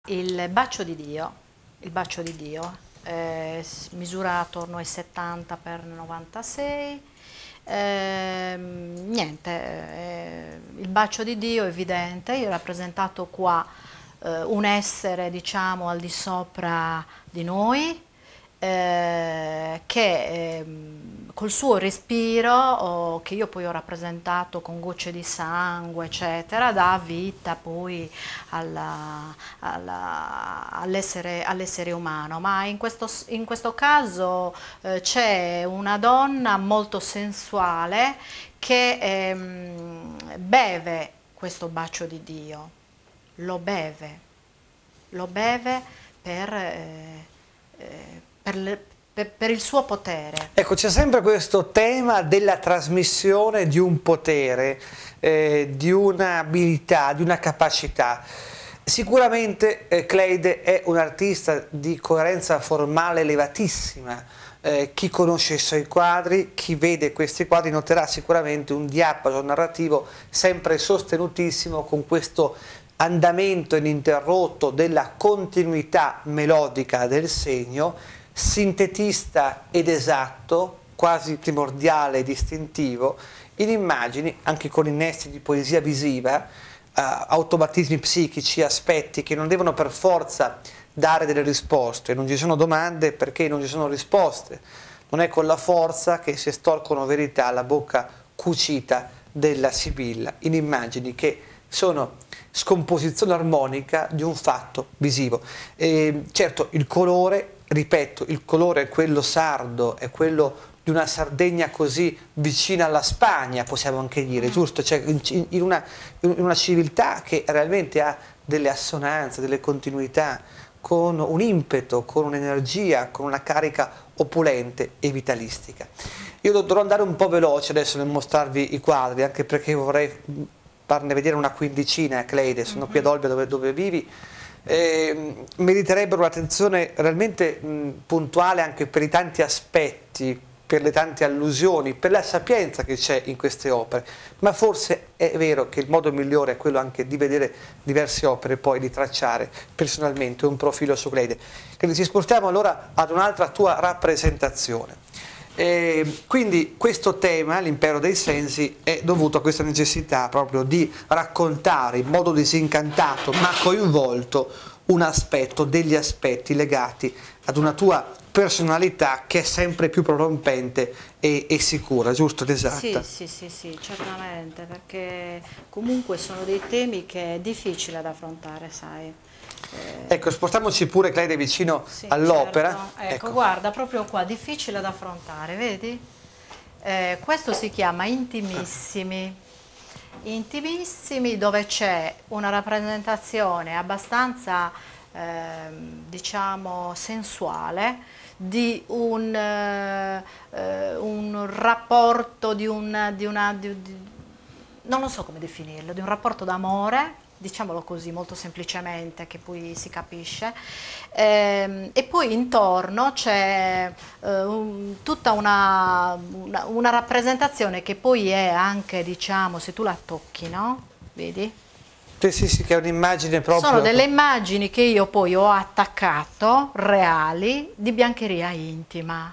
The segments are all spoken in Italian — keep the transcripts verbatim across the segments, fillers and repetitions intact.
il bacio di Dio, il bacio di Dio eh, misura attorno ai settanta per novantasei. Eh, niente, eh, il bacio di Dio è evidente, io ho rappresentato qua eh, un essere, diciamo, al di sopra di noi, eh, che eh, col suo respiro, oh, che io poi ho rappresentato con gocce di sangue, eccetera, dà vita poi all'essere all umano. Ma in questo, in questo caso eh, c'è una donna molto sensuale che ehm, beve questo bacio di Dio, lo beve, lo beve per... Eh, eh, Per, le, per, per il suo potere. Ecco, c'è sempre questo tema della trasmissione di un potere, eh, di un'abilità, di una capacità. Sicuramente eh, Cleide è un artista di coerenza formale elevatissima. Eh, chi conosce i suoi quadri, chi vede questi quadri noterà sicuramente un diapaso narrativo sempre sostenutissimo, con questo andamento ininterrotto della continuità melodica del segno, sintetista ed esatto, quasi primordiale e distintivo, in immagini, anche con innesti di poesia visiva, eh, automatismi psichici, aspetti che non devono per forza dare delle risposte. Non ci sono domande perché non ci sono risposte. Non è con la forza che si estorcono verità alla bocca cucita della Sibilla, in immagini che sono scomposizione armonica di un fatto visivo. E certo, il colore, ripeto, il colore è quello sardo, è quello di una Sardegna così vicina alla Spagna, possiamo anche dire, mm. giusto? Cioè, in, una, in una civiltà che realmente ha delle assonanze, delle continuità, con un impeto, con un'energia, con una carica opulente e vitalistica. Io dovrò andare un po' veloce adesso nel mostrarvi i quadri, anche perché vorrei farne vedere una quindicina, Cleide, sono mm-hmm. qui ad Olbia dove, dove vivi. Eh, meriterebbero un'attenzione realmente mh, puntuale anche per i tanti aspetti, per le tante allusioni, per la sapienza che c'è in queste opere, ma forse è vero che il modo migliore è quello anche di vedere diverse opere e poi di tracciare personalmente un profilo su Cleide. Quindi ci spostiamo allora ad un'altra tua rappresentazione. Eh, quindi questo tema, l'impero dei sensi, è dovuto a questa necessità proprio di raccontare in modo disincantato ma coinvolto un aspetto, degli aspetti legati ad una tua personalità che è sempre più prorompente e, e sicura, giusto ed esatta? Sì, sì, sì, sì, certamente, perché comunque sono dei temi che è difficile da affrontare, sai. Eh, ecco, spostiamoci pure, Cleide, vicino sì, all'opera. Certo. Ecco, ecco, guarda, proprio qua, difficile da affrontare, vedi? Eh, questo si chiama Intimissimi. Intimissimi, dove c'è una rappresentazione abbastanza, eh, diciamo, sensuale di un, eh, un rapporto, di, un, di una, di, di, non lo so come definirlo, di un rapporto d'amore, diciamolo così, molto semplicemente, che poi si capisce, e, e poi intorno c'è eh, un, tutta una, una, una rappresentazione che poi è anche, diciamo, se tu la tocchi, no? Vedi? Sì, sì, sì, che è un'immagine proprio... Sono delle immagini che io poi ho attaccato, reali, di biancheria intima.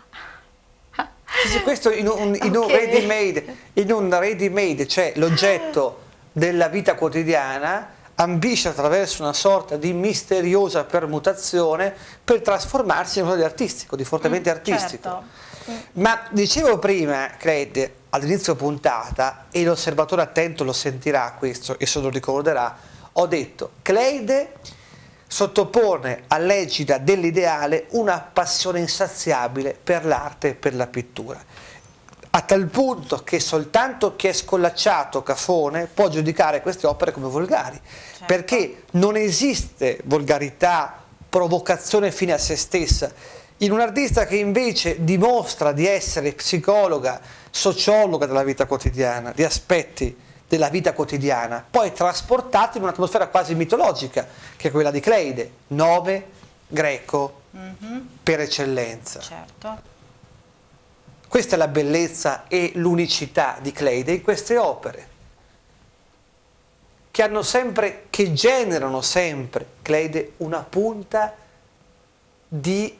Sì, sì, questo in un, in okay. un ready-made, in un ready-made, cioè l'oggetto della vita quotidiana ambisce attraverso una sorta di misteriosa permutazione per trasformarsi in qualcosa di artistico, di fortemente mm, artistico. Certo. Ma dicevo prima, Cleide, all'inizio puntata, e l'osservatore attento lo sentirà questo e se lo ricorderà, ho detto, Cleide sottopone all'egida dell'ideale una passione insaziabile per l'arte e per la pittura, a tal punto che soltanto chi è scollacciato, cafone, può giudicare queste opere come volgari, certo. perché non esiste volgarità, provocazione fine a se stessa, in un artista che invece dimostra di essere psicologa, sociologa della vita quotidiana, di aspetti della vita quotidiana, poi trasportati in un'atmosfera quasi mitologica, che è quella di Cleide, nome greco mm-hmm. per eccellenza. Certo. Questa è la bellezza e l'unicità di Cleide in queste opere, che hanno sempre, che generano sempre, Cleide, una punta di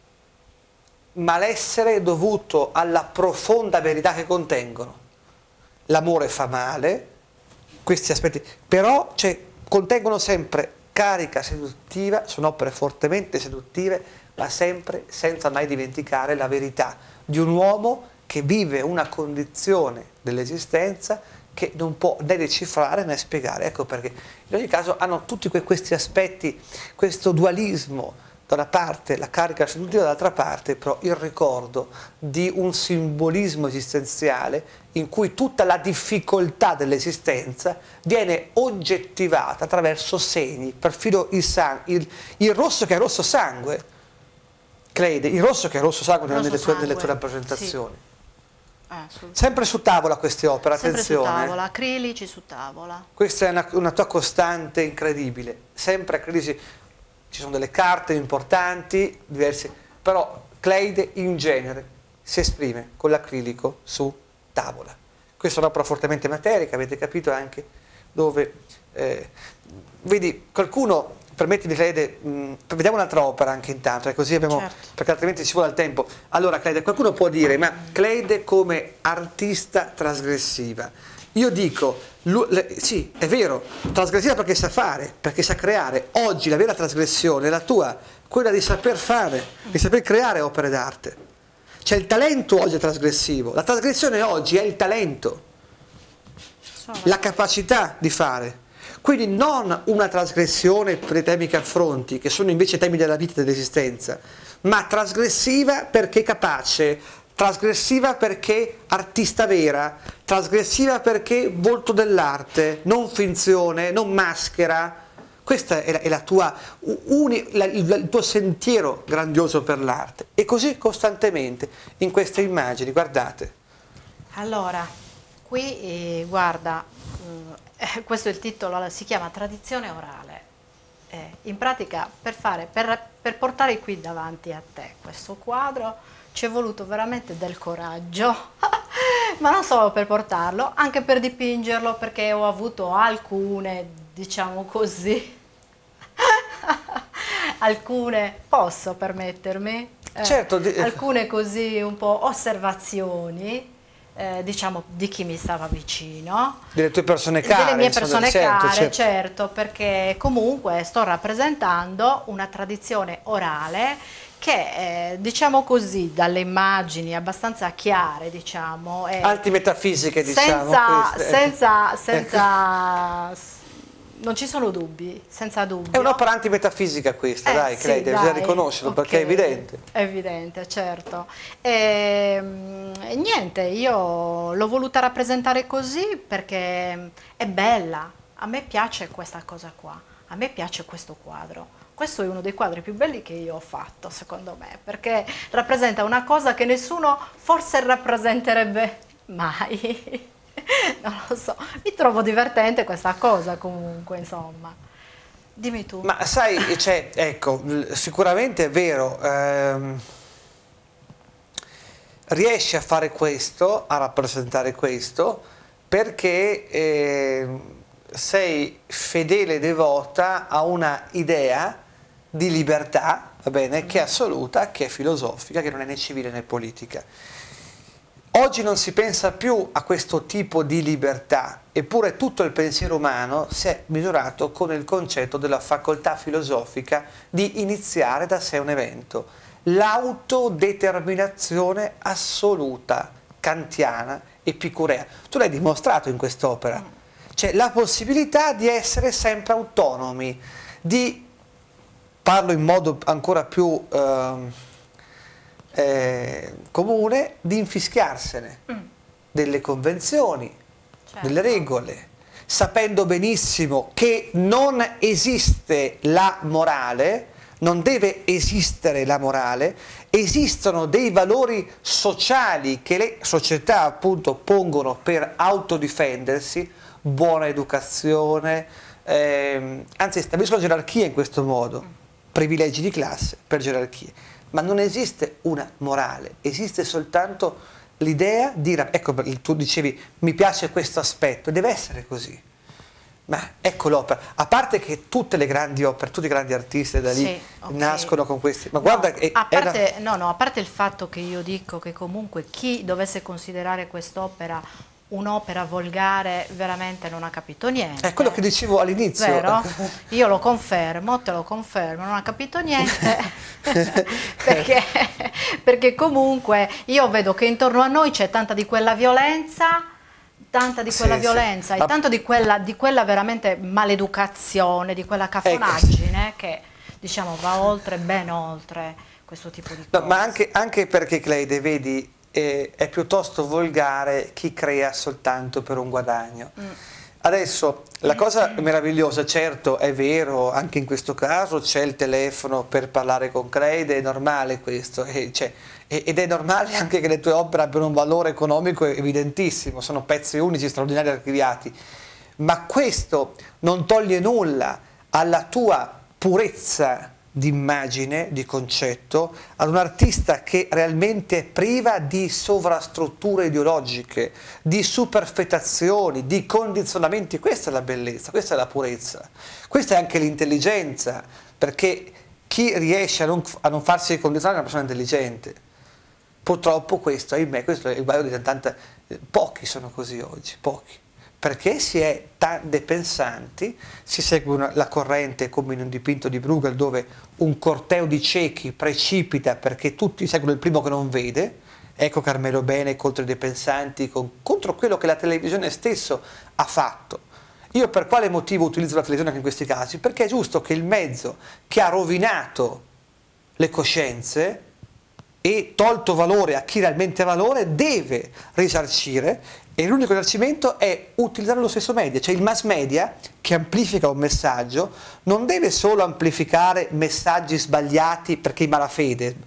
malessere dovuto alla profonda verità che contengono. L'amore fa male, questi aspetti, però cioè, contengono sempre carica seduttiva, sono opere fortemente seduttive, ma sempre senza mai dimenticare la verità di un uomo che vive una condizione dell'esistenza che non può né decifrare né spiegare. Ecco perché in ogni caso hanno tutti que questi aspetti, questo dualismo, da una parte la carica seduttiva, dall'altra parte però il ricordo di un simbolismo esistenziale in cui tutta la difficoltà dell'esistenza viene oggettivata attraverso segni, perfino il, il, il rosso che è rosso sangue, Cleide, il rosso che è rosso sangue rosso nelle, tue, nelle tue rappresentazioni. Sì. Eh, sempre su tavola queste opere, sempre attenzione. Sempre su tavola, acrilici su tavola. Questa è una, una tua costante incredibile, sempre acrilici. Ci sono delle carte importanti, diverse, però Cleide in genere si esprime con l'acrilico su tavola. Questa è un'opera fortemente materica, avete capito anche dove, eh, vedi, qualcuno, permettimi Cleide, mh, vediamo un'altra opera anche intanto, eh, così abbiamo, certo. Perché altrimenti ci vuole il tempo. Allora Cleide, qualcuno può dire, ma Cleide come artista trasgressiva, io dico, sì, è vero, trasgressiva perché sa fare, perché sa creare. Oggi la vera trasgressione è la tua, quella di saper fare, di saper creare opere d'arte. Cioè il talento oggi è trasgressivo, la trasgressione oggi è il talento, la capacità di fare. Quindi non una trasgressione per i temi che affronti, che sono invece temi della vita e dell'esistenza, ma trasgressiva perché capace, trasgressiva perché artista vera, trasgressiva perché volto dell'arte, non finzione, non maschera. Questo è, la, è la tua, uni, la, il, il tuo sentiero grandioso per l'arte. E così costantemente in queste immagini, guardate. Allora, qui eh, guarda, eh, questo è il titolo, si chiama Tradizione orale. Eh, in pratica per, fare, per, per portare qui davanti a te questo quadro ci è voluto veramente del coraggio, ma non solo per portarlo, anche per dipingerlo, perché ho avuto alcune, diciamo così, alcune, posso permettermi? Eh, certo. Alcune così un po' osservazioni, eh, diciamo, di chi mi stava vicino. Delle tue persone care. Delle mie persone certo, care, certo. certo, perché comunque sto rappresentando una tradizione orale che eh, diciamo così, dalle immagini abbastanza chiare, diciamo, è antimetafisiche, diciamo, senza, senza, senza non ci sono dubbi, senza dubbio. È un'opera antimetafisica questa, eh, dai, sì, Cleide, bisogna riconoscerlo, okay, perché è evidente. È evidente, certo. E, e niente, io l'ho voluta rappresentare così perché è bella, a me piace questa cosa qua, a me piace questo quadro. Questo è uno dei quadri più belli che io ho fatto, secondo me, perché rappresenta una cosa che nessuno forse rappresenterebbe mai. Non lo so, mi trovo divertente questa cosa comunque, insomma. Dimmi tu. Ma sai, cioè, ecco, sicuramente è vero, ehm, riesci a fare questo, a rappresentare questo, perché eh, sei fedele e devota a una idea di libertà, va bene, che è assoluta, che è filosofica, che non è né civile né politica. Oggi non si pensa più a questo tipo di libertà, eppure tutto il pensiero umano si è misurato con il concetto della facoltà filosofica di iniziare da sé un evento. L'autodeterminazione assoluta, kantiana, epicurea. Tu l'hai dimostrato in quest'opera. Cioè la possibilità di essere sempre autonomi, di, parlo in modo ancora più eh, eh, comune, di infischiarsene mm. delle convenzioni, certo. delle regole, sapendo benissimo che non esiste la morale, non deve esistere la morale, esistono dei valori sociali che le società appunto pongono per autodifendersi, buona educazione, ehm, anzi stabiliscono gerarchie in questo modo, privilegi di classe per gerarchie, ma non esiste una morale, esiste soltanto l'idea di, ecco tu dicevi mi piace questo aspetto, deve essere così, Ma ecco l'opera, a parte che tutte le grandi opere, tutti i grandi artisti da lì sì, okay. nascono con questi, ma no, guarda è, a parte, è una... no, no, a parte il fatto che io dico che comunque chi dovesse considerare quest'opera un'opera volgare veramente non ha capito niente. È quello che dicevo all'inizio. Vero? Io lo confermo, te lo confermo, non ha capito niente, perché, perché comunque io vedo che intorno a noi c'è tanta di quella violenza, tanta di quella sì, violenza sì. e tanto di quella, di quella veramente maleducazione, di quella cafonaggine ecco. Che diciamo va oltre, ben oltre questo tipo di cose. No, ma anche, anche perché Cleide, vedi, eh, è piuttosto volgare chi crea soltanto per un guadagno. Mm. Adesso la cosa meravigliosa, certo è vero, anche in questo caso c'è il telefono per parlare con Cleide, è normale questo, e ed è normale anche che le tue opere abbiano un valore economico evidentissimo, sono pezzi unici, straordinari, archiviati, ma questo non toglie nulla alla tua purezza di immagine, di concetto, ad un artista che realmente è priva di sovrastrutture ideologiche, di superfetazioni, di condizionamenti. Questa è la bellezza, questa è la purezza, questa è anche l'intelligenza, perché chi riesce a non, a non farsi condizionare è una persona intelligente. Purtroppo questo, ahimè, questo è il guaio di tanta... Pochi sono così oggi, pochi. Perché si è tante pensanti, si segue una, la corrente come in un dipinto di Bruegel dove un corteo di ciechi precipita perché tutti seguono il primo che non vede. Ecco Carmelo Bene contro i depensanti, con, contro quello che la televisione stesso ha fatto. Io per quale motivo utilizzo la televisione anche in questi casi? Perché è giusto che il mezzo che ha rovinato le coscienze e tolto valore a chi realmente ha valore deve risarcire, e l'unico risarcimento è utilizzare lo stesso media, cioè il mass media che amplifica un messaggio non deve solo amplificare messaggi sbagliati perché in malafede,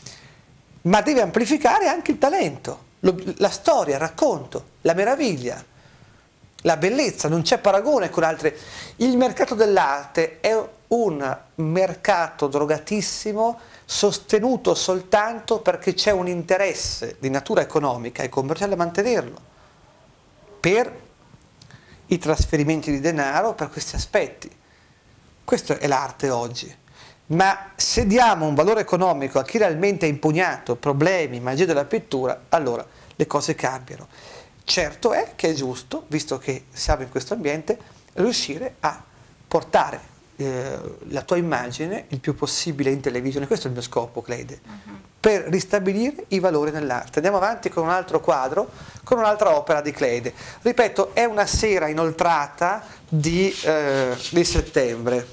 ma deve amplificare anche il talento, lo, la storia, il racconto, la meraviglia, la bellezza, non c'è paragone con altre. Il mercato dell'arte è un mercato drogatissimo sostenuto soltanto perché c'è un interesse di natura economica e commerciale a mantenerlo, per i trasferimenti di denaro, per questi aspetti. Questo è l'arte oggi. Ma se diamo un valore economico a chi realmente ha impugnato problemi, magia della pittura, allora le cose cambiano. Certo è che è giusto, visto che siamo in questo ambiente, riuscire a portare eh, la tua immagine il più possibile in televisione. Questo è il mio scopo, Cleide, uh-huh. per ristabilire i valori nell'arte. Andiamo avanti con un altro quadro, con un'altra opera di Cleide. Ripeto, è una sera inoltrata di, eh, di settembre.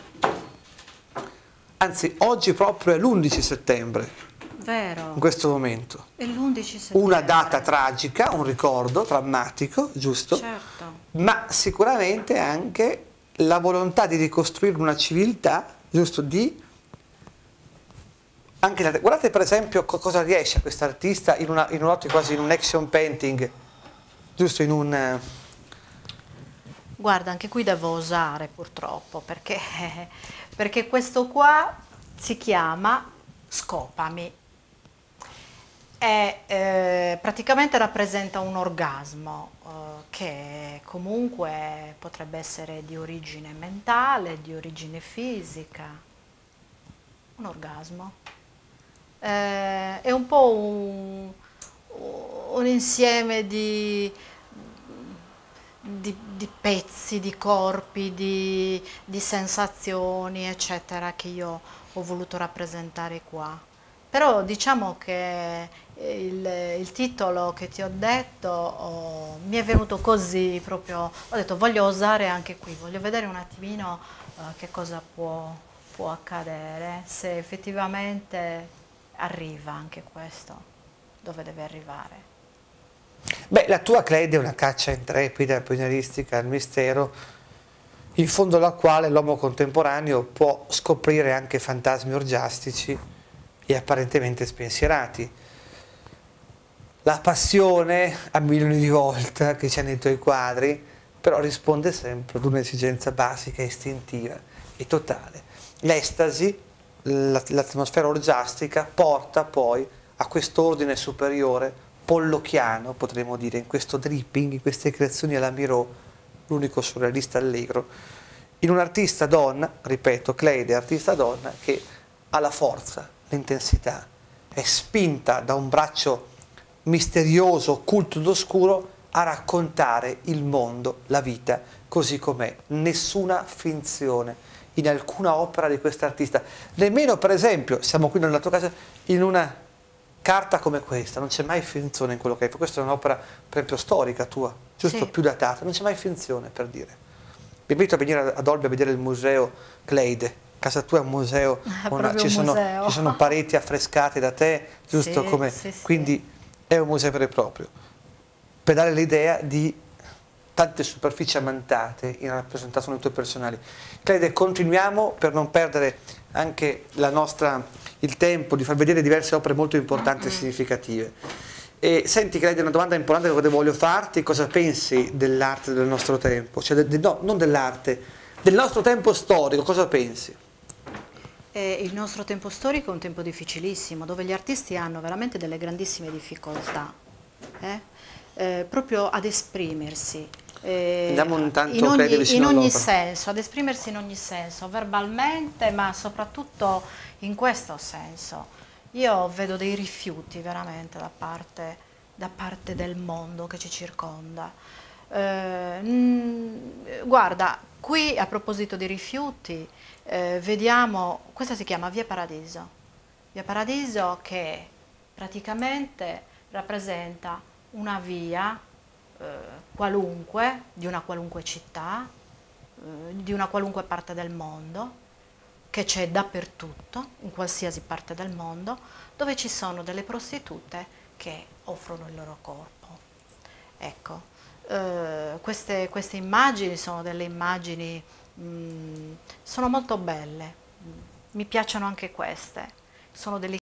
Anzi, oggi proprio è l'undici settembre. Vero. In questo momento. È l'undici settembre. Una data tragica, un ricordo drammatico, giusto? Certo. Ma sicuramente anche la volontà di ricostruire una civiltà, giusto? Di anche la, guardate per esempio cosa riesce quest'artista in, una, in un'ottica quasi in un action painting, giusto in un... Guarda, anche qui devo osare purtroppo, perché, perché questo qua si chiama Scopami. E eh, praticamente rappresenta un orgasmo eh, che comunque potrebbe essere di origine mentale, di origine fisica. Un orgasmo. Eh, è un po' un, un insieme di, di, di pezzi, di corpi, di, di sensazioni, eccetera, che io ho voluto rappresentare qua. Però diciamo che il, il titolo che ti ho detto oh, mi è venuto così proprio, ho detto voglio osare anche qui, voglio vedere un attimino uh, che cosa può, può accadere, se effettivamente arriva anche questo, dove deve arrivare. Beh, la tua Cleide è una caccia intrepida, pionieristica al mistero, in fondo alla quale l'uomo contemporaneo può scoprire anche fantasmi orgiastici e apparentemente spensierati. La passione a milioni di volte che c'è nei tuoi quadri, però risponde sempre ad un'esigenza basica, istintiva e totale. L'estasi, l'atmosfera orgiastica porta poi a quest'ordine superiore, pollocchiano, potremmo dire, in questo dripping, in queste creazioni alla Miro, l'unico surrealista allegro, in un'artista donna, ripeto, Cleide è artista donna, che ha la forza, l'intensità, è spinta da un braccio misterioso, occulto ed oscuro a raccontare il mondo, la vita, così com'è. Nessuna finzione in alcuna opera di quest'artista, nemmeno per esempio, siamo qui nella tua casa, in una carta come questa, non c'è mai finzione in quello che hai fatto. Questa è un'opera per esempio storica tua, giusto? Sì. Più datata, non c'è mai finzione, per dire. Vi invito a venire ad Olbia a vedere il museo Cleide, casa tua è un museo, È una, proprio ci, un sono, museo. ci sono pareti affrescate da te, giusto? Sì, Come, sì, sì. quindi è un museo vero e proprio, per dare l'idea di tante superfici ammantate in rappresentazioni tue personali. Cleide, continuiamo per non perdere anche la nostra, il tempo di far vedere diverse opere molto importanti e significative. E senti Cleide, una domanda importante che voglio farti: cosa pensi dell'arte del nostro tempo? Cioè, de, de, no, non dell'arte, del nostro tempo storico, cosa pensi? Eh, il nostro tempo storico è un tempo difficilissimo, dove gli artisti hanno veramente delle grandissime difficoltà, eh? Eh, proprio ad esprimersi. Eh, Andiamo intanto, in ogni, Cleide, vicino in ogni all'opera. senso, ad esprimersi in ogni senso, verbalmente, ma soprattutto in questo senso. Io vedo dei rifiuti veramente da parte, da parte del mondo che ci circonda. Eh, mh, guarda, qui a proposito di rifiuti, eh, vediamo, questa si chiama Via Paradiso. Via Paradiso che praticamente rappresenta una via eh, qualunque, di una qualunque città, eh, di una qualunque parte del mondo, che c'è dappertutto, in qualsiasi parte del mondo, dove ci sono delle prostitute che offrono il loro corpo. Ecco, eh, queste, queste immagini sono delle immagini, mh, sono molto belle, mi piacciono anche queste, sono delle